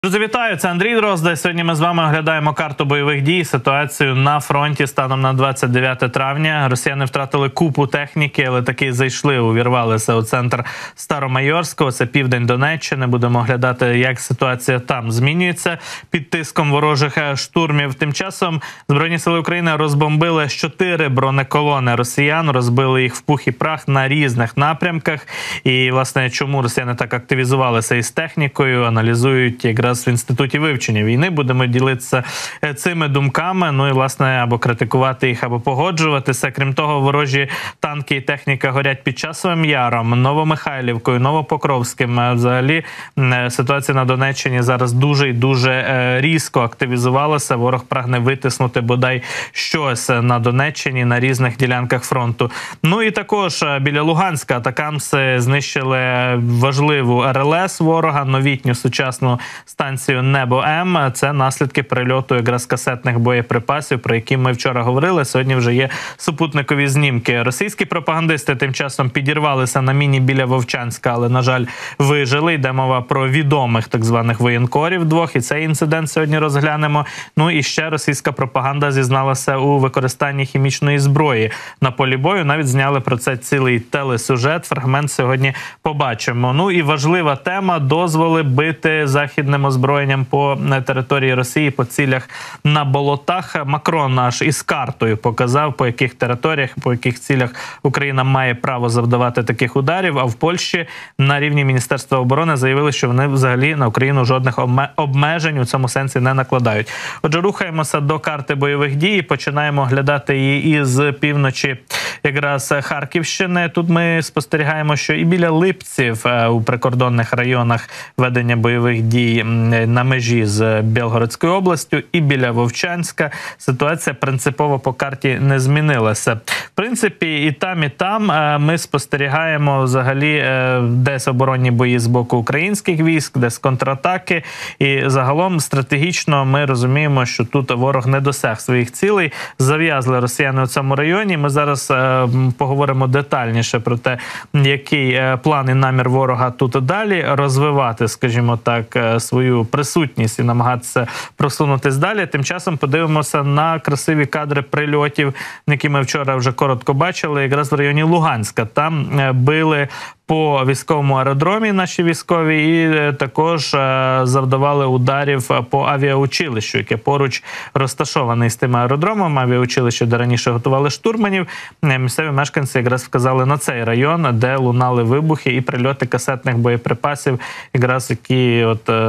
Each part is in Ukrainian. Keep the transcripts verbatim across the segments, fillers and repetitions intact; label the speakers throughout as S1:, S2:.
S1: Друзі, вітаю! Це Андрій Дрозда. Сьогодні ми з вами оглядаємо карту бойових дій, ситуацію на фронті станом на двадцять дев'яте травня. Росіяни втратили купу техніки, але таки зайшли, увірвалися у центр Старомайорського, це південь Донеччини. Будемо оглядати, як ситуація там змінюється під тиском ворожих штурмів. Тим часом Збройні сили України розбомбили чотири бронеколони росіян, розбили їх в пух і прах на різних напрямках. І, власне, чому росіяни так активізувалися із технікою, аналізують якраз в Інституті вивчення війни. Будемо ділитися цими думками, ну і, власне, або критикувати їх, або погоджуватися. Крім того, ворожі танки і техніка горять під Часовим Яром, Новомихайлівкою, Новопокровським. Взагалі, ситуація на Донеччині зараз дуже і дуже різко активізувалася. Ворог прагне витиснути бодай щось на Донеччині, на різних ділянках фронту. Ну і також біля Луганська атакамси знищили важливу ер ел ес ворога, новітню сучасну станцію Небо-М. Це наслідки прильоту якраз касетних боєприпасів, про які ми вчора говорили. Сьогодні вже є супутникові знімки. Російські пропагандисти тим часом підірвалися на міні біля Вовчанська, але, на жаль, вижили. Йде мова про відомих так званих воєнкорів двох, і цей інцидент сьогодні розглянемо. Ну і ще російська пропаганда зізналася у використанні хімічної зброї на полі бою. Навіть зняли про це цілий телесюжет. Фрагмент сьогодні побачимо. Ну і важлива тема – дозволи бити західним озброєнням по території Росії, по цілях на болотах. Макрон аж із картою показав, по яких територіях, по яких цілях Україна має право завдавати таких ударів. А в Польщі на рівні Міністерства оборони заявили, що вони взагалі на Україну жодних обмежень у цьому сенсі не накладають. Отже, рухаємося до карти бойових дій. Починаємо оглядати її із півночі якраз Харківщини. Тут ми спостерігаємо, що і біля Липців у прикордонних районах ведення бойових дій на межі з Білгородською областю, і біля Вовчанська ситуація принципово по карті не змінилася. В принципі, і там, і там ми спостерігаємо взагалі десь оборонні бої з боку українських військ, десь контратаки. І загалом стратегічно ми розуміємо, що тут ворог не досяг своїх цілей. Зав'язли росіяни у цьому районі. Ми зараз поговоримо детальніше про те, який план і намір ворога тут далі розвивати, скажімо так, свою присутність і намагатися просунутися далі. Тим часом подивимося на красиві кадри прильотів, які ми вчора вже коротко бачили, якраз в районі Луганська. Там били по військовому аеродромі наші військові і також завдавали ударів по авіаучилищу, яке поруч розташований з тим аеродромом. Авіаучилище, де раніше готували штурманів. Місцеві мешканці якраз вказали на цей район, де лунали вибухи і прильоти касетних боєприпасів, якраз які от е,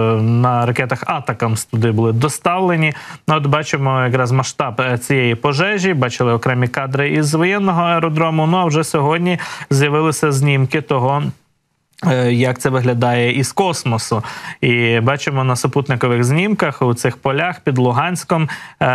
S1: на ракетах «Атакамс» туди були доставлені. От бачимо якраз масштаб цієї пожежі, бачили окремі кадри із воєнного аеродрому. Ну а вже сьогодні з'явилися знімки того, як це виглядає із космосу. І бачимо на супутникових знімках у цих полях під Луганськом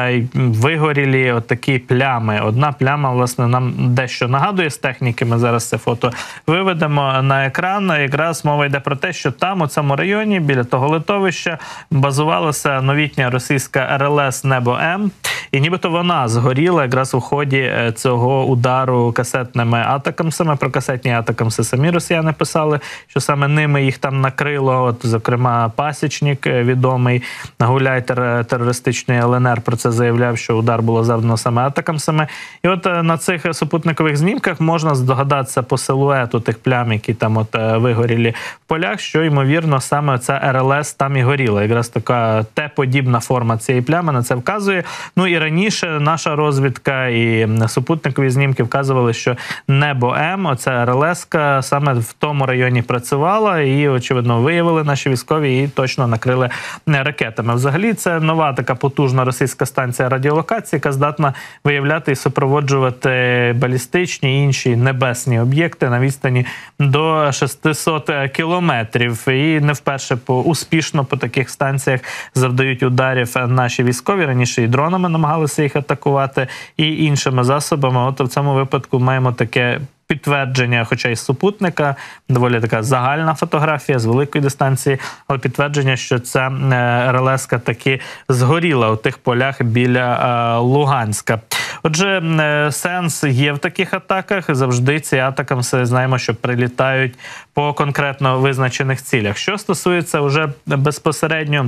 S1: вигорілі от такі плями. Одна пляма, власне, нам дещо нагадує з техніки. Ми зараз це фото виведемо на екран. Якраз мова йде про те, що там, у цьому районі, біля того литовища, базувалася новітня російська ер ел ес «Небо-М». І нібито вона згоріла якраз у ході цього удару касетними атакамсами. Про касетні атакамси самі росіяни писали, що саме ними їх там накрило. От, зокрема, Пасічник, відомий гауляйтер терористичної ел ен ер, про це заявляв, що удар було завдано саме атакамсами. І от на цих супутникових знімках можна здогадатися по силуету тих плям, які там от вигоріли в полях, що, ймовірно, саме ця ер ел ес там і горіла. Якраз така Т-подібна форма цієї плями на це вказує. Ну і раніше наша розвідка і супутникові знімки вказували, що Небо-М, оця ер ел ес-ка, саме в тому районі працювала, і, очевидно, виявили наші військові і точно накрили ракетами. Взагалі, це нова така потужна російська станція радіолокації, яка здатна виявляти і супроводжувати балістичні і інші небесні об'єкти на відстані до шестисот кілометрів. І не вперше по, успішно по таких станціях завдають ударів наші військові. Раніше і дронами намагалися їх атакувати, і іншими засобами. От в цьому випадку маємо таке підтвердження, хоча й з супутника, доволі така загальна фотографія з великої дистанції, але підтвердження, що ця ер ел ес-ка таки згоріла у тих полях біля Луганська. Отже, сенс є в таких атаках. Завжди ці атаки, ми знаємо, що прилітають по конкретно визначених цілях. Що стосується вже безпосередньо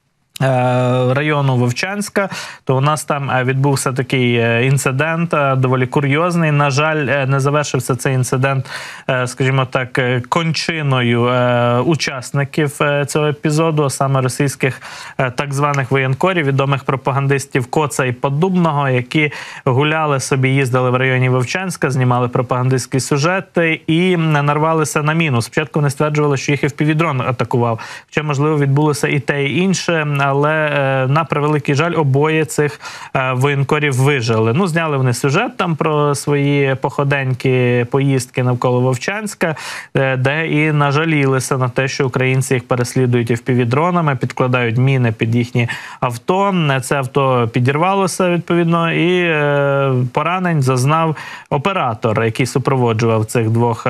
S1: району Вовчанська, то у нас там відбувся такий інцидент, доволі курйозний. На жаль, не завершився цей інцидент, скажімо так, кончиною учасників цього епізоду, саме російських так званих воєнкорів, відомих пропагандистів Коца і Поддубного, які гуляли собі, їздили в районі Вовчанська, знімали пропагандистські сюжети і нарвалися на міну. Спочатку вони стверджували, що їх еф пі ві-дрон атакував. Хоча, можливо, відбулося і те, і інше, але, на превеликий жаль, обоє цих воєнкорів вижили. Ну, зняли вони сюжет там про свої походенькі поїздки навколо Вовчанська, де і нажалілися на те, що українці їх переслідують еф пі ві-дронами, підкладають міни під їхні авто. Це авто підірвалося, відповідно, і поранень зазнав оператор, який супроводжував цих двох,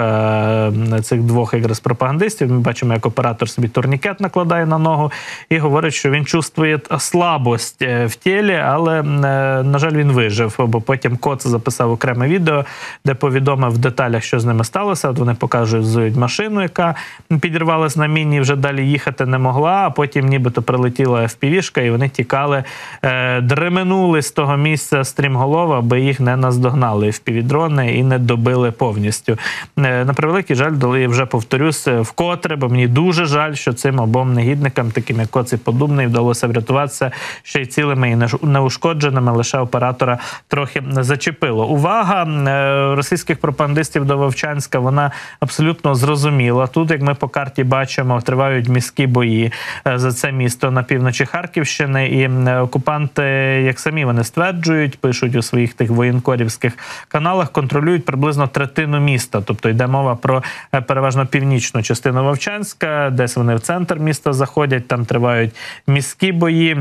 S1: цих двох якраз пропагандистів. Ми бачимо, як оператор собі турнікет накладає на ногу і говорить, що він чувствує слабость в тілі, але, на жаль, він вижив, бо потім Коц записав окреме відео, де повідомив в деталях, що з ними сталося. От вони показують машину, яка підірвалась на міні, вже далі їхати не могла, а потім нібито прилетіла еф пі ві-шка, і вони тікали, дременули з того місця стрімголова, аби їх не наздогнали еф пі ві-дрони і не добили повністю. На превеликий жаль, дали, вже повторюсь, вкотре, бо мені дуже жаль, що цим обом негідникам, таким як Коц і Поддубний, вдалося врятуватися ще й цілими і неушкодженими, лише оператора трохи зачепило. Увага російських пропагандистів до Вовчанська, вона абсолютно зрозуміла. Тут, як ми по карті бачимо, тривають міські бої за це місто на півночі Харківщини, і окупанти, як самі вони стверджують, пишуть у своїх тих воєнкорівських каналах, контролюють приблизно третину міста. Тобто йде мова про переважно північну частину Вовчанська, десь вони в центр міста заходять, там тривають міські бої.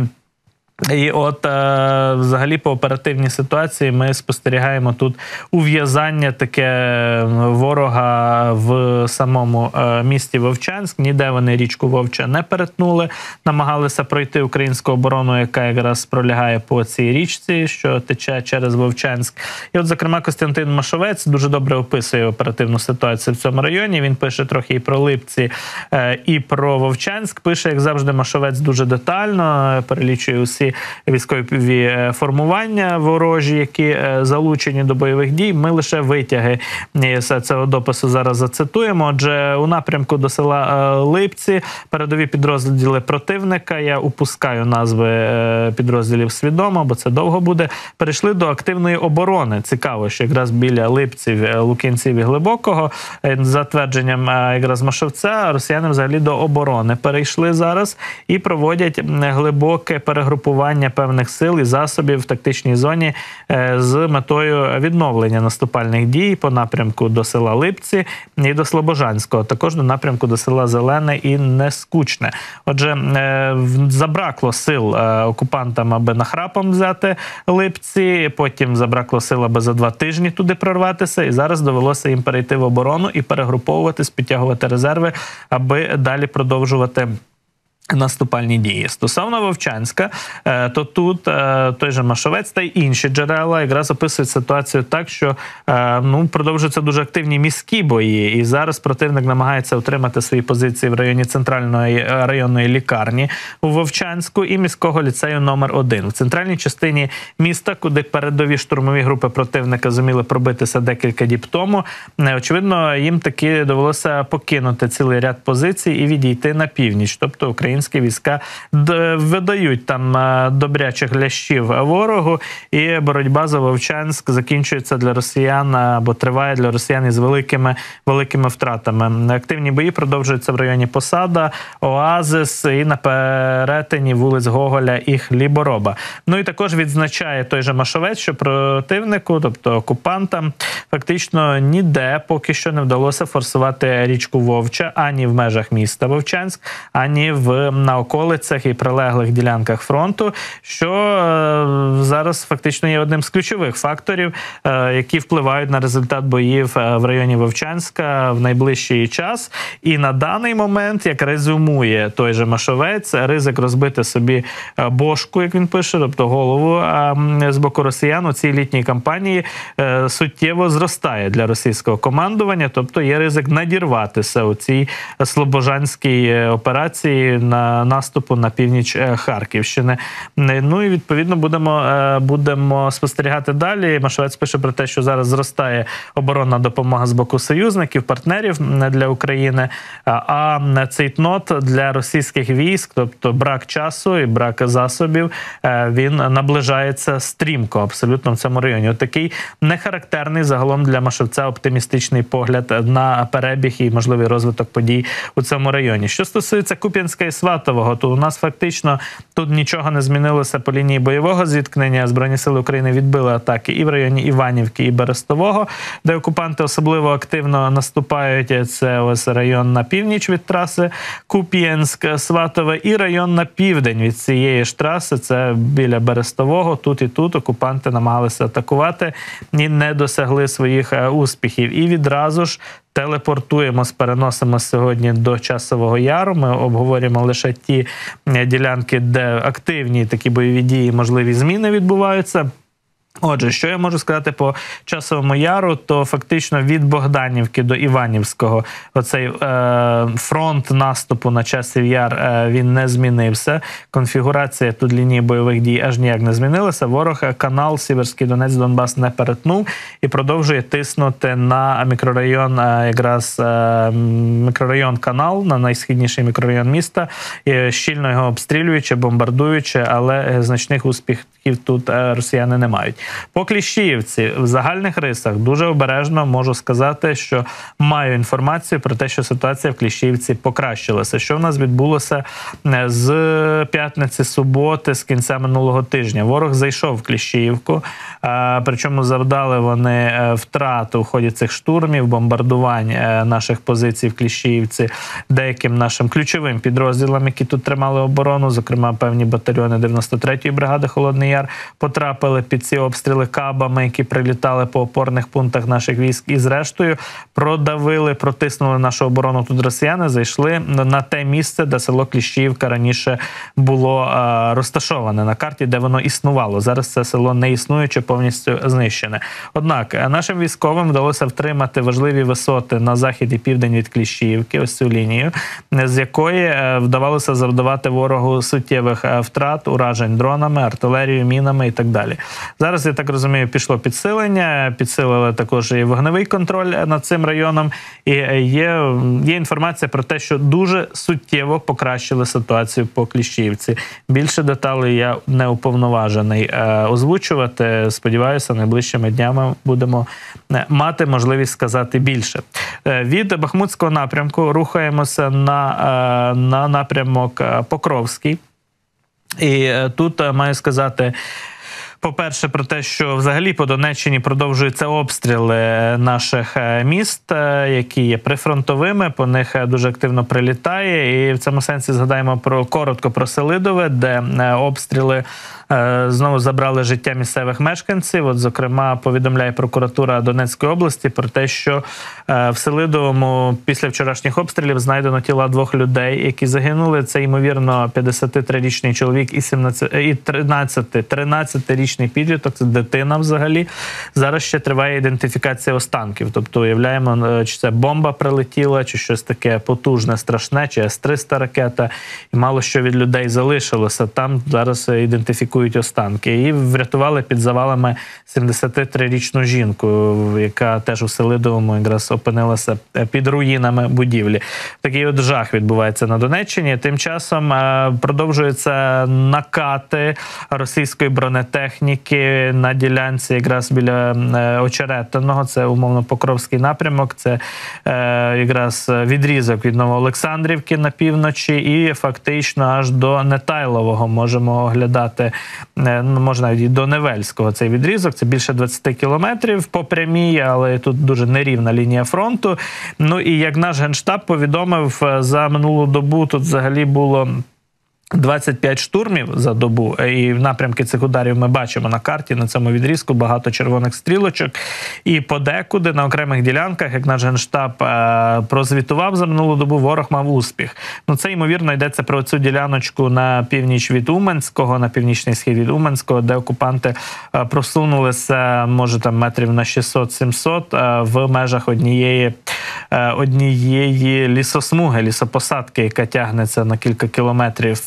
S1: І от, е, взагалі, по оперативній ситуації ми спостерігаємо тут ув'язання таке ворога в самому е, місті Вовчанськ. Ніде вони річку Вовча не перетнули, намагалися пройти українську оборону, яка якраз пролягає по цій річці, що тече через Вовчанськ. І от, зокрема, Костянтин Машовець дуже добре описує оперативну ситуацію в цьому районі. Він пише трохи і про Липці, е, і про Вовчанськ. Пише, як завжди, Машовець дуже детально, перелічує усі військові формування ворожі, які залучені до бойових дій. Ми лише витяги з цього допису зараз зацитуємо. Отже, у напрямку до села Липці передові підрозділи противника, я упускаю назви підрозділів свідомо, бо це довго буде, перейшли до активної оборони. Цікаво, що якраз біля Липців, Лук'янців і Глибокого, за твердженням якраз Машовця, росіяни взагалі до оборони перейшли зараз і проводять глибоке перегрупування певних сил і засобів в тактичній зоні з метою відновлення наступальних дій по напрямку до села Липці і до Слобожанського, також до напрямку до села Зелене і Нескучне. Отже, забракло сил окупантам, аби нахрапом взяти Липці, потім забракло сил, аби за два тижні туди прорватися, і зараз довелося їм перейти в оборону і перегруповуватись, підтягувати резерви, аби далі продовжувати наступальні дії. Стосовно Вовчанська, то тут той же Машовець та й інші джерела якраз описують ситуацію так, що ну, продовжуються дуже активні міські бої, і зараз противник намагається утримати свої позиції в районі центральної районної лікарні у Вовчанську і міського ліцею номер один. В центральній частині міста, куди передові штурмові групи противника зуміли пробитися декілька діб тому, очевидно, їм таки довелося покинути цілий ряд позицій і відійти на північ, тобто українські війська видають там добрячих лящів ворогу, і боротьба за Вовчанськ закінчується для росіян, або триває для росіян із великими, великими втратами. Активні бої продовжуються в районі Посада, Оазис і на перетині вулиць Гоголя і Хлібороба. Ну і також відзначає той же Машовець, що противнику, тобто окупантам, фактично ніде поки що не вдалося форсувати річку Вовча ані в межах міста Вовчанськ, ані в в, на околицях і прилеглих ділянках фронту, що е, зараз фактично є одним з ключових факторів, е, які впливають на результат боїв в районі Вовчанська в найближчий час. І на даний момент, як резюмує той же Машовець, ризик розбити собі бошку, як він пише, тобто голову з боку росіян у цій літній кампанії суттєво зростає для російського командування, тобто є ризик надірватися у цій слобожанській операції на наступу на північ Харківщини. Ну і відповідно будемо, будемо спостерігати далі. Машовець пише про те, що зараз зростає оборонна допомога з боку союзників, партнерів для України, а цейтнот для російських військ, тобто брак часу і брак засобів, він наближається стрімко абсолютно в цьому районі. От такий нехарактерний загалом для Машовця оптимістичний погляд на перебіг і можливий розвиток подій у цьому районі. Що стосується Куп'янська і Сватового, то у нас фактично тут нічого не змінилося по лінії бойового зіткнення. Збройні сили України відбили атаки і в районі Іванівки, і Берестового, де окупанти особливо активно наступають. Це ось район на північ від траси Куп'янськ, Сватове, і район на південь від цієї ж траси, це біля Берестового. Тут і тут окупанти намагалися атакувати і не досягли своїх успіхів. І відразу ж телепортуємось, переносимося сьогодні до Часового Яру. Ми обговорюємо лише ті ділянки, де активні такі бойові дії, можливі зміни відбуваються. Отже, що я можу сказати по Часовому Яру, то фактично від Богданівки до Іванівського оцей е, фронт наступу на Часів Яр, е, він не змінився. Конфігурація тут лінії бойових дій аж ніяк не змінилася. Ворог канал Сіверський Донець, Донбас не перетнув і продовжує тиснути на мікрорайон, е, якраз е, мікрорайон Канал, на найсхідніший мікрорайон міста, і щільно його обстрілюючи, бомбардуючи, але значних успіхів тут е, росіяни не мають. По Кліщіївці в загальних рисах дуже обережно можу сказати, що маю інформацію про те, що ситуація в Кліщіївці покращилася. Що в нас відбулося з п'ятниці, суботи, з кінця минулого тижня. Ворог зайшов в Кліщіївку, причому завдали вони втрат у ході цих штурмів, бомбардувань наших позицій в Кліщіївці деяким нашим ключовим підрозділам, які тут тримали оборону, зокрема певні батальйони дев'яносто третьої бригади Холодний Яр потрапили під ці обстріли кабами, які прилітали по опорних пунктах наших військ, і зрештою продавили, протиснули нашу оборону тут росіяни, зайшли на те місце, де село Кліщіївка раніше було а, розташоване на карті, де воно існувало. Зараз це село не існуюче, повністю знищене. Однак нашим військовим вдалося втримати важливі висоти на захід і південь від Кліщіївки, ось цю лінію, з якої вдавалося завдавати ворогу суттєвих втрат, уражень дронами, артилерією, мінами і так далі. Зараз, я так розумію, пішло підсилення, підсилили також і вогневий контроль над цим районом, і є, є інформація про те, що дуже суттєво покращили ситуацію по Кліщіївці. Більше деталей я не уповноважений озвучувати. Сподіваюся, найближчими днями будемо мати можливість сказати більше. Від Бахмутського напрямку рухаємося на, на напрямок Покровський. І тут маю сказати, по-перше, про те, що взагалі по Донеччині продовжуються обстріли наших міст, які є прифронтовими, по них дуже активно прилітає. І в цьому сенсі згадаємо про коротко про Селидове, де обстріли знову забрали життя місцевих мешканців. От, зокрема, повідомляє прокуратура Донецької області про те, що в Селидовому після вчорашніх обстрілів знайдено тіла двох людей, які загинули. Це, ймовірно, п'ятдесятитрирічний чоловік і, сімнадцять, і тринадцятирічний підліток, це дитина взагалі. Зараз ще триває ідентифікація останків. Тобто, уявляємо, чи це бомба прилетіла, чи щось таке потужне, страшне, чи С триста ракета. І мало що від людей залишилося. Там зараз ідентифікують останки. І врятували під завалами сімдесятитрирічну жінку, яка теж у Селидовому якраз опинилася під руїнами будівлі. Такий от жах відбувається на Донеччині. Тим часом продовжуються накати російської бронетехніки на ділянці якраз біля Очеретиного. Це умовно Покровський напрямок. Це якраз відрізок від Новоолександрівки на півночі і фактично аж до Нетайлового можемо оглядати, можна навіть і до Невельського цей відрізок, це більше двадцять кілометрів по прямій, але тут дуже нерівна лінія фронту. Ну і як наш Генштаб повідомив, за минулу добу тут взагалі було двадцять п'ять штурмів за добу, і напрямки цих ударів ми бачимо на карті, на цьому відрізку багато червоних стрілочок. І подекуди на окремих ділянках, як наш Генштаб прозвітував за минулу добу, ворог мав успіх. Ну, це, ймовірно, йдеться про цю діляночку на північ від Уманського, на північний схід від Уманського, де окупанти просунулися, може, там метрів на шістсот-сімсот в межах однієї, однієї лісосмуги, лісопосадки, яка тягнеться на кілька кілометрів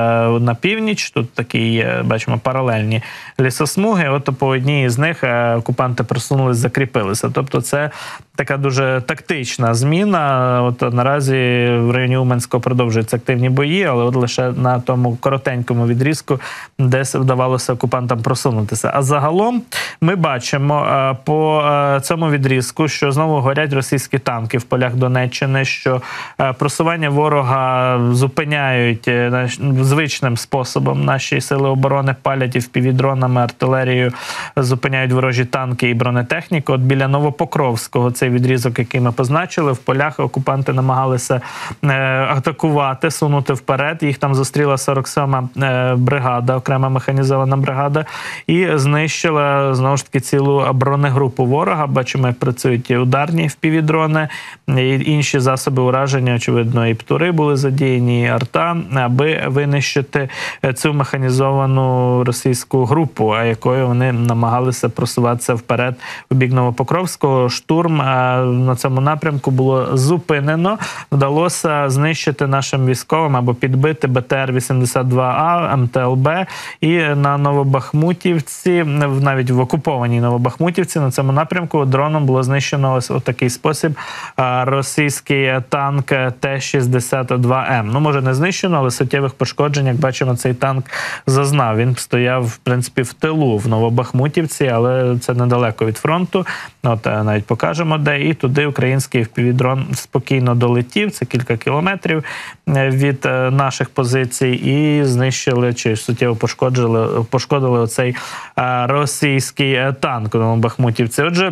S1: на північ. Тут такі, бачимо, паралельні лісосмуги. От по одній з них окупанти просунулися, закріпилися. Тобто це така дуже тактична зміна. От наразі в районі Уманського продовжуються активні бої, але от лише на тому коротенькому відрізку, де вдавалося окупантам просунутися. А загалом ми бачимо по цьому відрізку, що знову горять російські танки в полях Донеччини, що просування ворога зупиняють звичним способом. Наші сили оборони палять і впівдронами, артилерією, зупиняють ворожі танки і бронетехніку. От біля Новопокровського, цей відрізок, який ми позначили, в полях окупанти намагалися е, атакувати, сунути вперед. Їх там зустріла сорок сьома е, бригада, окрема механізована бригада, і знищила, знову ж таки, цілу бронегрупу ворога. Бачимо, як працюють і ударні впівдрони, і інші засоби ураження, очевидно, і птури були задіяні, і арта, аби винищити цю механізовану російську групу, а якою вони намагалися просуватися вперед у бік Новопокровського. Штурм на цьому напрямку було зупинено. Вдалося знищити нашим військовим або підбити Б Т Р вісімдесят два А, М Т Л Б, і на Новобахмутівці, навіть в окупованій Новобахмутівці, на цьому напрямку дроном було знищено ось у такий спосіб російський танк Т шістдесят два М. Ну, може, не знищено, але суттєвих пошкоджень, як бачимо, цей танк зазнав. Він стояв, в принципі, в тилу в Новобахмутівці, але це недалеко від фронту. От навіть покажемо, де. І туди український впівдрон спокійно долетів. Це кілька кілометрів від наших позицій, і знищили, чи суттєво пошкодили, пошкодили оцей російський танк у Новобахмутівці. Отже,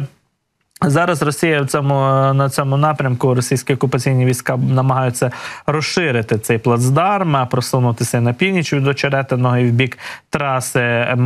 S1: зараз Росія в цьому, на цьому напрямку, російські окупаційні війська намагаються розширити цей плацдарм, просунутися на північ від Очеретиного і в бік траси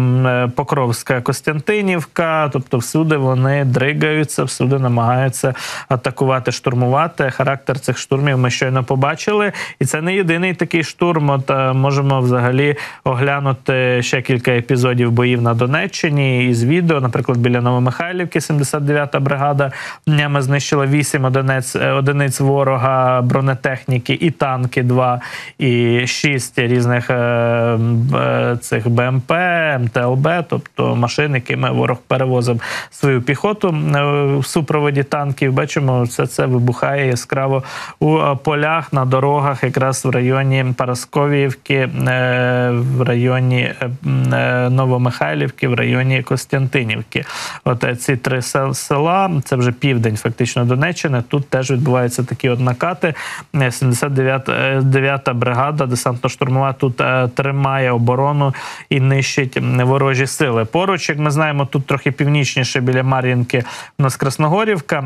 S1: Покровська-Костянтинівка. Тобто всюди вони дригаються, всюди намагаються атакувати, штурмувати. Характер цих штурмів ми щойно побачили. І це не єдиний такий штурм. От можемо взагалі оглянути ще кілька епізодів боїв на Донеччині із відео. Наприклад, біля Новомихайлівки сімдесят дев'ята бригада днями знищила вісім одиниць, одиниць ворога, бронетехніки і танки два, і шість різних е, е, цих Б М П, М Т Л Б, тобто машин, якими ворог перевозив свою піхоту в супроводі танків. Бачимо, все це вибухає яскраво у полях, на дорогах, якраз в районі Парасковіївки, е, в районі е, Новомихайлівки, в районі Костянтинівки. От ці три села, це вже південь фактично Донеччини, тут теж відбуваються такі от накати. сімдесят дев'ята бригада десантно-штурмова тут тримає оборону і нищить ворожі сили. Поруч, як ми знаємо, тут трохи північніше біля Мар'їнки у нас Красногорівка.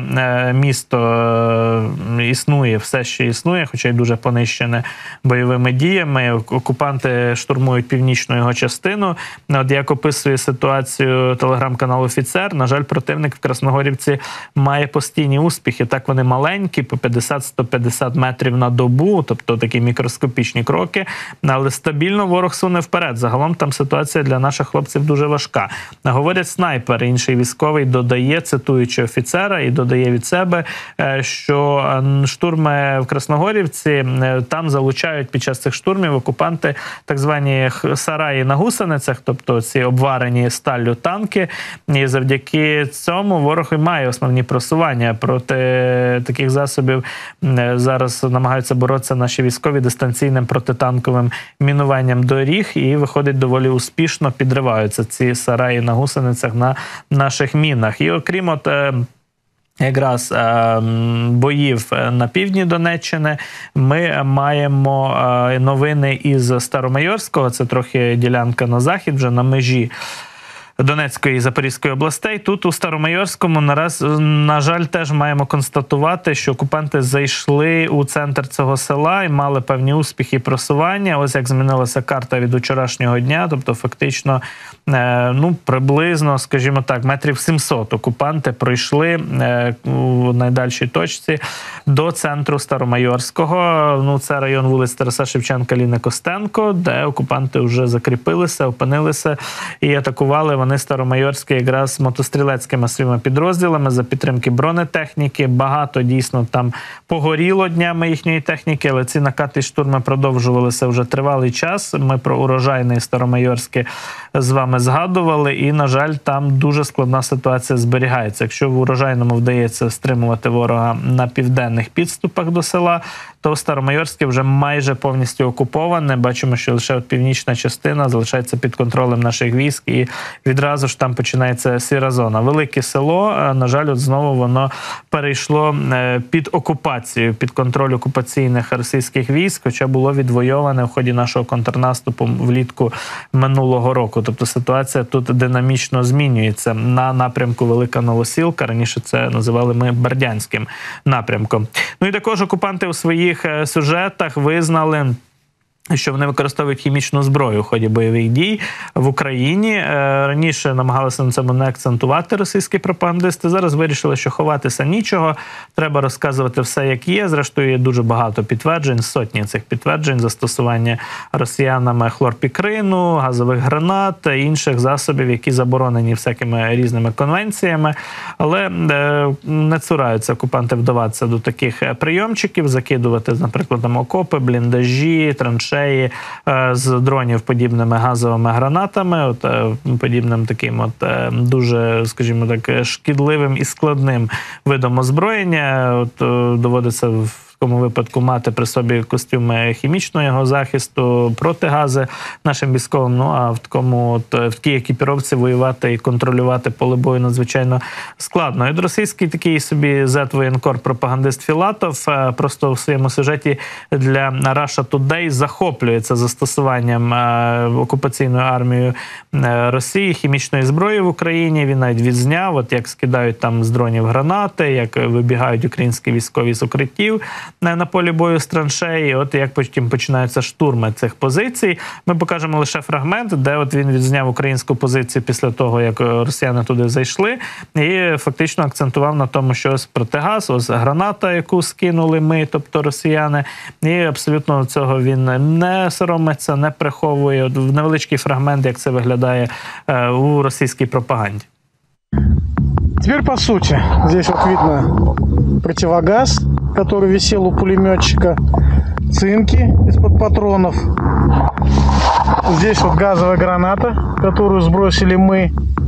S1: Місто існує, все ще існує, хоча й дуже понищене бойовими діями. Окупанти штурмують північну його частину. От як описує ситуацію телеграм-канал «Офіцер», на жаль, противник в Красногорівці має постійні успіхи. Так, вони маленькі, по п'ятдесят - сто п'ятдесят метрів на добу, тобто такі мікроскопічні кроки, але стабільно ворог суне вперед. Загалом там ситуація для наших хлопців дуже важка. Говорять снайпер, інший військовий додає, цитуючи «Офіцера», і додає від себе, що штурми в Красногорівці, там залучають під час цих штурмів окупанти так звані сараї на гусеницях, тобто ці обварені сталлю танки, і завдяки цьому ворог і має основні просування. Проти таких засобів зараз намагаються боротися наші військові дистанційним протитанковим мінуванням доріг, і виходить доволі успішно, підриваються ці сараї на гусеницях на наших мінах. І окрім от якраз е, боїв на півдні Донеччини, ми маємо е, новини із Старомайорського, це трохи ділянка на захід, вже на межі Донецької і Запорізької областей. Тут у Старомайорському нараз, на жаль, теж маємо констатувати, що окупанти зайшли у центр цього села і мали певні успіхи і просування. Ось як змінилася карта від вчорашнього дня, тобто фактично ну, приблизно, скажімо так, метрів сімсот окупанти пройшли у найдальшій точці до центру Старомайорського. Ну, це район вулиць Тараса Шевченка, Ліни Костенко, де окупанти вже закріпилися, опинилися і атакували вони Старомайорське якраз мотострілецькими своїми підрозділами за підтримки бронетехніки. Багато дійсно там погоріло днями їхньої техніки, але ці накати і штурми продовжувалися вже тривалий час. Ми про урожайне Старомайорське з вами згадували, і, на жаль, там дуже складна ситуація зберігається. Якщо в урожайному вдається стримувати ворога на південних підступах до села, то Старомайорське вже майже повністю окуповане. Бачимо, що лише от північна частина залишається під контролем наших військ, і відразу ж там починається сіра зона. Велике село, на жаль, от знову воно перейшло під окупацію, під контроль окупаційних російських військ, хоча було відвойоване в ході нашого контрнаступу влітку минулого року. Тобто ситуація тут динамічно змінюється на напрямку Велика Новосілка. Раніше це називали ми Бердянським напрямком. Ну і також окупанти у своїх сюжетах визнали, що вони використовують хімічну зброю у ході бойових дій в Україні. Раніше намагалися на цьому не акцентувати російські пропагандисти. Зараз вирішили, що ховатися нічого. Треба розказувати все, як є. Зрештою, є дуже багато підтверджень, сотні цих підтверджень застосування росіянами хлорпікрину, газових гранат та інших засобів, які заборонені всякими різними конвенціями. Але не цураються окупанти вдаватися до таких прийомчиків, закидувати, наприклад, там окопи, бліндажі, траншеї, з дронів подібними газовими гранатами, от, подібним таким от дуже, скажімо так, шкідливим і складним видом озброєння. От, доводиться в такому випадку мати при собі костюми хімічного його захисту, протигази нашим військовим. Ну а в такому от, в такій екіпіровці воювати і контролювати поле бою надзвичайно складно. І російський такий собі зет-воєнкор пропагандист Філатов просто в своєму сюжеті для Russia Today захоплюється застосуванням окупаційною армією Росії хімічної зброї в Україні. Він навіть відзняв, от як скидають там з дронів гранати, як вибігають українські військові з укриттів на полі бою з траншеї, от як потім починаються штурми цих позицій. Ми покажемо лише фрагмент, де от він відзняв українську позицію після того, як росіяни туди зайшли, і фактично акцентував на тому, що ось протигаз, ось граната, яку скинули ми, тобто росіяни, і абсолютно цього він не соромиться, не приховує. От невеличкий фрагмент, як це виглядає у російській пропаганді.
S2: Теперь по сути. Здесь вот видно противогаз, который висел у пулеметчика, цинки из-под патронов. Здесь вот газовая граната, которую сбросили мы.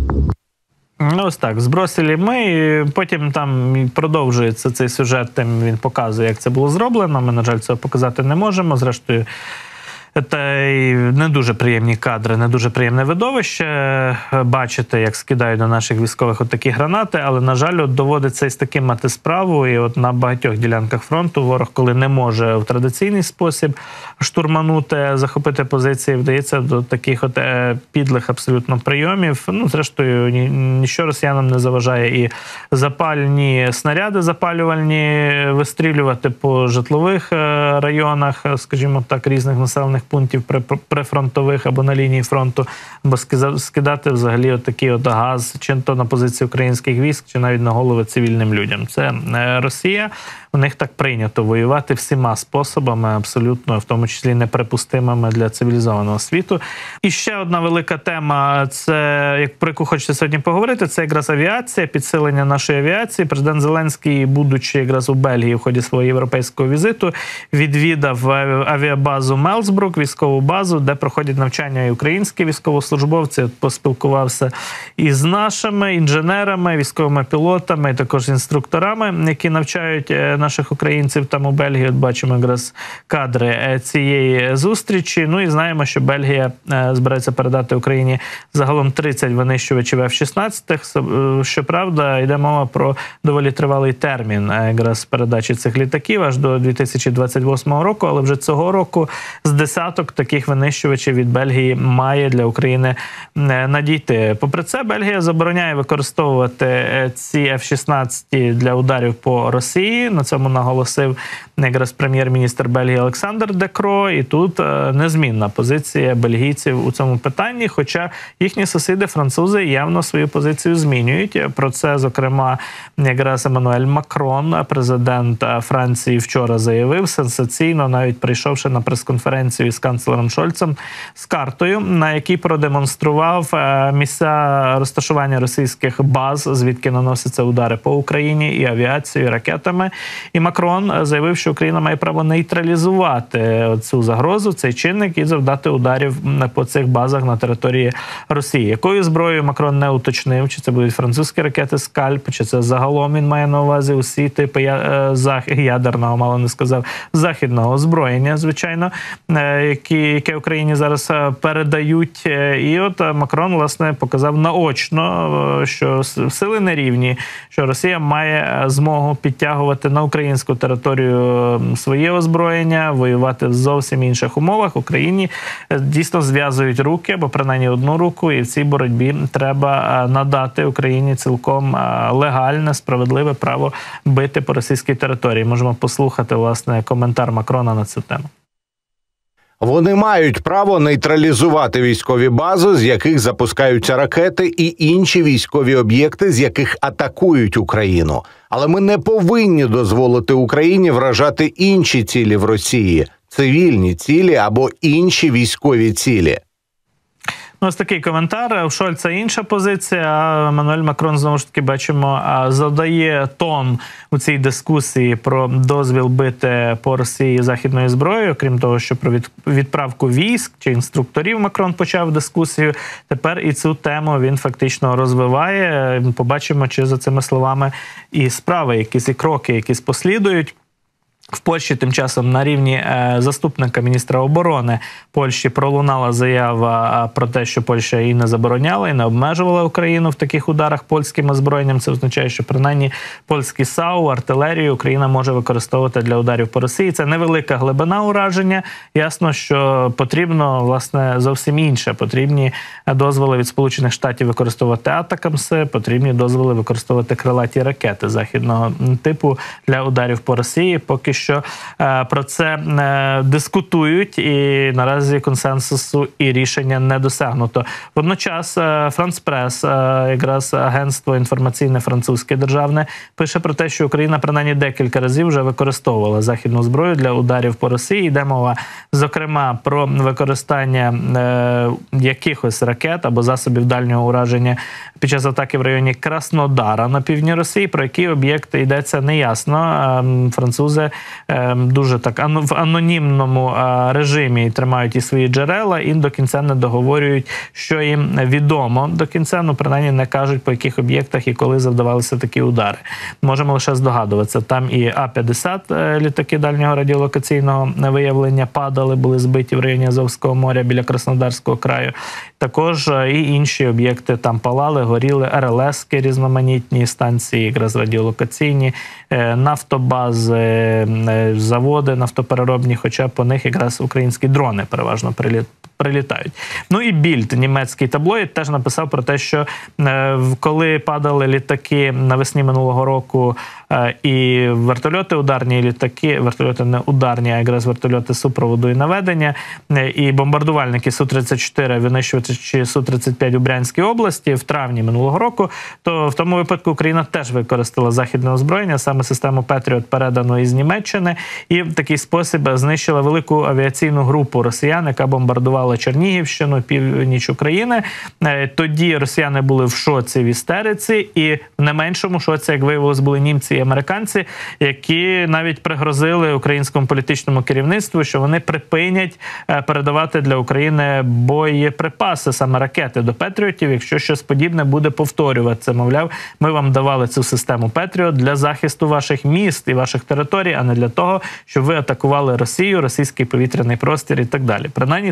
S1: Ну, ось так, збросили ми, і потім там продовжується цей сюжет, тим він показує, як це було зроблено. Ми, на жаль, цього показати не можемо. Зрештою, це не дуже приємні кадри, не дуже приємне видовище бачити, як скидають до наших військових от такі гранати, але, на жаль, от доводиться із таким мати справу, і от на багатьох ділянках фронту ворог, коли не може в традиційний спосіб штурманути, захопити позиції, вдається до таких от підлих абсолютно прийомів. Ну, зрештою, ні, ніщо росіянам не заважає і запальні снаряди запалювальні вистрілювати по житлових районах, скажімо так, різних населених пунктів прифронтових або на лінії фронту, або скидати взагалі отакий от газ, чи то на позиції українських військ, чи навіть на голови цивільним людям. Це Росія. У них так прийнято воювати всіма способами, абсолютно, в тому числі неприпустимими для цивілізованого світу. І ще одна велика тема, це, про яку хочеться сьогодні поговорити, це якраз авіація, підсилення нашої авіації. Президент Зеленський, будучи якраз у Бельгії в ході свого європейського візиту, відвідав авіабазу Мелсбрук, військову базу, де проходять навчання і українські військовослужбовці. Поспілкувався із нашими інженерами, військовими пілотами, і також інструкторами, які навчають наших українців там у Бельгії. От бачимо якраз кадри цієї зустрічі. Ну і знаємо, що Бельгія збирається передати Україні загалом тридцять винищувачів еф шістнадцять. Щоправда, йде мова про доволі тривалий термін якраз передачі цих літаків, аж до дві тисячі двадцять восьмого року, але вже цього року з десятого десяток таких винищувачів від Бельгії має для України надійти. Попри це, Бельгія забороняє використовувати ці еф шістнадцять для ударів по Росії. На цьому наголосив якраз прем'єр-міністр Бельгії Олександр Де Крoo. І тут незмінна позиція бельгійців у цьому питанні, хоча їхні сусіди, французи, явно свою позицію змінюють. Про це, зокрема, якраз Еммануель Макрон, президент Франції, вчора заявив сенсаційно, навіть прийшовши на прес-конференцію із канцлером Шольцем, з картою, на якій продемонстрував місця розташування російських баз, звідки наносяться удари по Україні, і авіацією, і ракетами. І Макрон заявив, що Україна має право нейтралізувати цю загрозу, цей чинник, і завдати ударів по цих базах на території Росії. Якою зброєю Макрон не уточнив, чи це будуть французькі ракети «Скальп», чи це загалом він має на увазі усі типи ядерного, мало не сказав, західного озброєння, звичайно, які, яке Україні зараз передають. І от Макрон, власне, показав наочно, що сили нерівні, що Росія має змогу підтягувати на українську територію своє озброєння, воювати в зовсім інших умовах. Україні дійсно зв'язують руки, або принаймні одну руку, і в цій боротьбі треба надати Україні цілком легальне, справедливе право бити по російській території. Можемо послухати, власне, коментар Макрона на цю тему.
S3: Вони мають право нейтралізувати військові бази, з яких запускаються ракети, і інші військові об'єкти, з яких атакують Україну. Але ми не повинні дозволити Україні вражати інші цілі в Росії, цивільні цілі або інші військові цілі.
S1: Ось такий коментар. У Шольца інша позиція, а Еммануель Макрон, знову ж таки, бачимо, задає тон у цій дискусії про дозвіл бити по Росії західною зброєю. Крім того, що про відправку військ чи інструкторів Макрон почав дискусію, тепер і цю тему він фактично розвиває. Побачимо, чи за цими словами і справи, якісь і кроки, якісь послідують. В Польщі тим часом на рівні е, заступника міністра оборони Польщі пролунала заява про те, що Польща і не забороняла, і не обмежувала Україну в таких ударах польським озброєнням. Це означає, що принаймні польські САУ, артилерію Україна може використовувати для ударів по Росії. Це невелика глибина ураження. Ясно, що потрібно, власне, зовсім інше. Потрібні дозволи від Сполучених Штатів використовувати атакамси, потрібні дозволи використовувати крилаті ракети західного типу для ударів по Росії. Поки що е, про це е, дискутують, і наразі консенсусу і рішення не досягнуто. Водночас е, Франс Прес, е, якраз агентство інформаційне французьке державне, пише про те, що Україна принаймні декілька разів вже використовувала західну зброю для ударів по Росії. Йде мова, зокрема, про використання е, якихось ракет або засобів дальнього ураження під час атаки в районі Краснодара на півдні Росії. Про які об'єкти йдеться неясно. Е, французи дуже так в анонімному режимі тримають і свої джерела, і до кінця не договорюють, що їм відомо. До кінця, ну, принаймні, не кажуть, по яких об'єктах і коли завдавалися такі удари. Можемо лише здогадуватися. Там і А п'ятдесят літаки дальнього радіолокаційного виявлення падали, були збиті в районі Азовського моря біля Краснодарського краю. Також і інші об'єкти там палали, горіли, ер ел ески різноманітні, станції якраз радіолокаційні, нафтобази, заводи нафтопереробні, хоча по них якраз українські дрони переважно прилітають. Ну і Більд, німецький таблоїд, теж написав про те, що коли падали літаки навесні минулого року і вертольоти ударні, літаки, вертольоти не ударні, а якраз вертольоти супроводу і наведення, і бомбардувальники Су тридцять чотири, винищувачі Су тридцять п'ять у Брянській області в травні минулого року, то в тому випадку Україна теж використала західне озброєння, саме систему Петріот, передану із Німеччини, і в такий спосіб знищила велику авіаційну групу росіян, яка бомбардувала Чернігівщину, північ України. Тоді росіяни були в шоці, в істериці, і в не меншому шоці, як виявилось, були німці і американці, які навіть пригрозили українському політичному керівництву, що вони припинять передавати для України боєприпаси, саме ракети до Петріотів, якщо щось подібне буде повторюватися. Мовляв, ми вам давали цю систему Петріот для захисту ваших міст і ваших територій, а не для того, щоб ви атакували Росію, російський повітряний простір і так далі. Принаймні так описує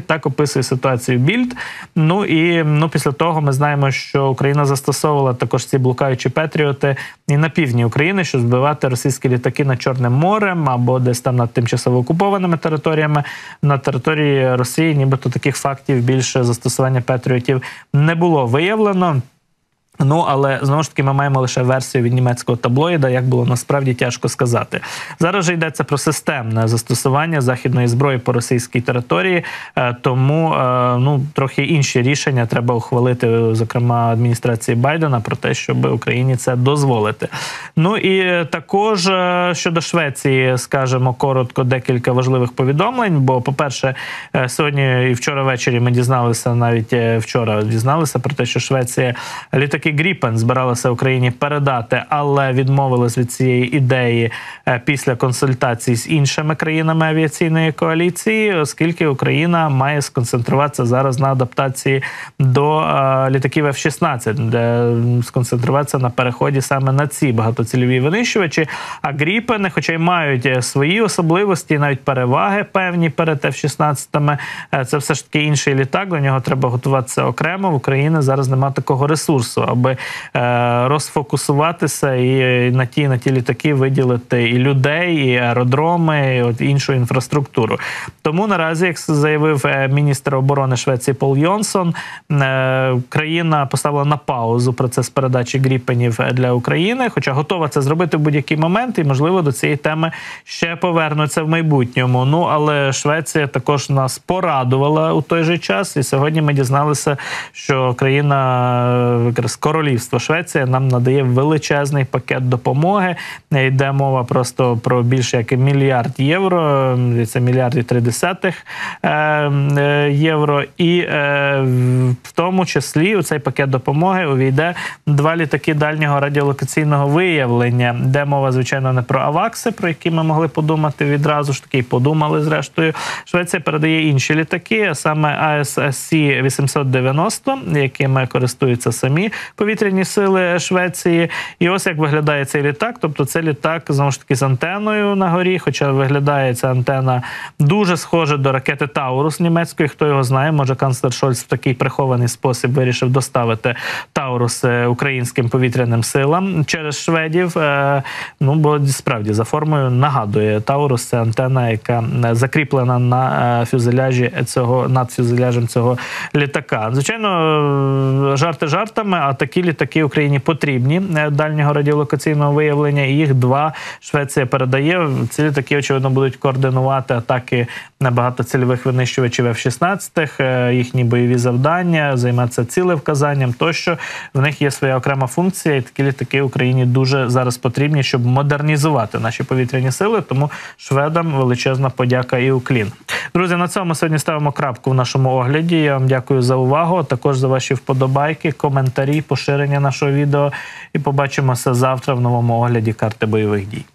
S1: описує ситуацію Більд. Ну і ну, після того ми знаємо, що Україна застосовувала також ці блукаючі Петріоти і на півдні України, щоб збивати російські літаки над Чорним морем або десь там над тимчасово окупованими територіями. На території Росії нібито таких фактів більше застосування Петріотів не було виявлено. Ну, але, знову ж таки, ми маємо лише версію від німецького таблоїда, як було насправді тяжко сказати. Зараз же йдеться про системне застосування західної зброї по російській території, тому, ну, трохи інші рішення треба ухвалити, зокрема, адміністрації Байдена про те, щоб Україні це дозволити. Ну, і також щодо Швеції, скажемо коротко декілька важливих повідомлень, бо, по-перше, сьогодні і вчора ввечері ми дізналися, навіть вчора дізналися про те, що Швеція літаки Гріпен збиралася Україні передати, але відмовилась від цієї ідеї після консультацій з іншими країнами авіаційної коаліції, оскільки Україна має сконцентруватися зараз на адаптації до е, літаків еф шістнадцять, де сконцентруватися на переході саме на ці багатоцільові винищувачі. А Гріпени, хоча й мають свої особливості, навіть переваги певні перед еф шістнадцять, це все ж таки інший літак, до нього треба готуватися окремо. В Україні зараз немає такого ресурсу, аби е, розфокусуватися і на ті, на ті літаки виділити і людей, і аеродроми, і от іншу інфраструктуру. Тому наразі, як заявив міністр оборони Швеції Пол Йонсон, е, країна поставила на паузу процес передачі Гріпенів для України, хоча готова це зробити в будь-який момент і, можливо, до цієї теми ще повернуться в майбутньому. Ну, але Швеція також нас порадувала у той же час, і сьогодні ми дізналися, що країна, якраз королівство Швеція, нам надає величезний пакет допомоги. Йде мова просто про більше як мільярд євро, це мільярд і три десятих євро. І в тому числі у цей пакет допомоги увійде два літаки дальнього радіолокаційного виявлення, де мова, звичайно, не про авакси, про які ми могли подумати відразу ж таки, і подумали зрештою. Швеція передає інші літаки, а саме а ес сі вісімсот дев'яносто, якими користуються самі повітряні сили Швеції. І ось як виглядає цей літак. Тобто це літак, знову ж таки, з антеною на горі, хоча виглядає ця антена дуже схоже до ракети Таурус німецької. Хто його знає, може канцлер Шольц в такий прихований спосіб вирішив доставити Таурус українським повітряним силам через шведів. Ну, бо справді за формою нагадує Таурус. Це антена, яка закріплена на фюзеляжі цього, над фюзеляжем цього літака. Звичайно, жарти жартами, а такі літаки Україні потрібні дальнього радіолокаційного виявлення, і їх два Швеція передає. Ці літаки, очевидно, будуть координувати атаки на багатоцільових винищувачів еф шістнадцять, їхні бойові завдання, займатися цілевказанням тощо. В них є своя окрема функція, і такі літаки Україні дуже зараз потрібні, щоб модернізувати наші повітряні сили, тому шведам величезна подяка і уклін. Друзі, на цьому сьогодні ставимо крапку в нашому огляді. Я вам дякую за увагу, а також за ваші вподобайки, коментарі, поширення нашого відео. І побачимося завтра в новому огляді карти бойових дій.